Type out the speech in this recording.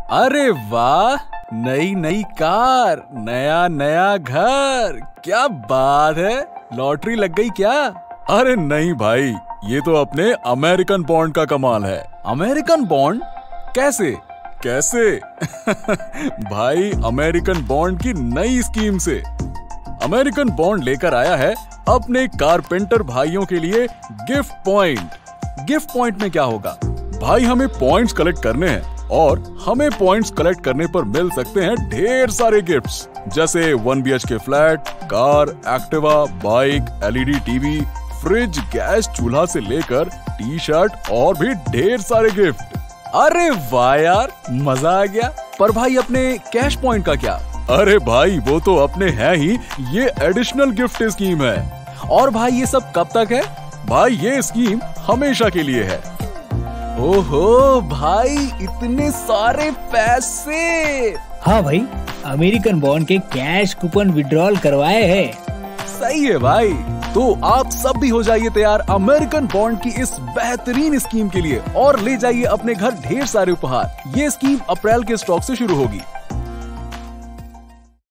अरे वाह, नई नई कार, नया नया घर, क्या बात है। लॉटरी लग गई क्या? अरे नहीं भाई, ये तो अपने अमेरिकन बॉन्ड का कमाल है। American bond? कैसे कैसे? भाई, अमेरिकन बॉन्ड की नई स्कीम से अमेरिकन बॉन्ड लेकर आया है अपने कारपेंटर भाइयों के लिए गिफ्ट पॉइंट। गिफ्ट पॉइंट में क्या होगा भाई, हमें पॉइंट्स कलेक्ट करने हैं और हमें पॉइंट्स कलेक्ट करने पर मिल सकते हैं ढेर सारे गिफ्ट्स, जैसे 1 BHK flat, car, Activa, bike, LED TV, fridge, gas चूल्हा से लेकर टी-शर्ट और भी ढेर सारे गिफ्ट। अरे वाह यार, मजा आ गया। पर भाई, अपने कैश पॉइंट का क्या? अरे भाई, वो तो अपने हैं ही, ये एडिशनल गिफ्ट स्कीम है। और भाई, ये सब कब तक है? भाई, ये स्कीम हमेशा के लिए है। ओहो भाई, इतने सारे पैसे। हाँ भाई, अमेरिकन बॉन्ड के कैश कूपन विड्रॉल करवाए हैं। सही है भाई, तो आप सब भी हो जाइए तैयार अमेरिकन बॉन्ड की इस बेहतरीन स्कीम के लिए और ले जाइए अपने घर ढेर सारे उपहार। ये स्कीम अप्रैल के स्टॉक से शुरू होगी।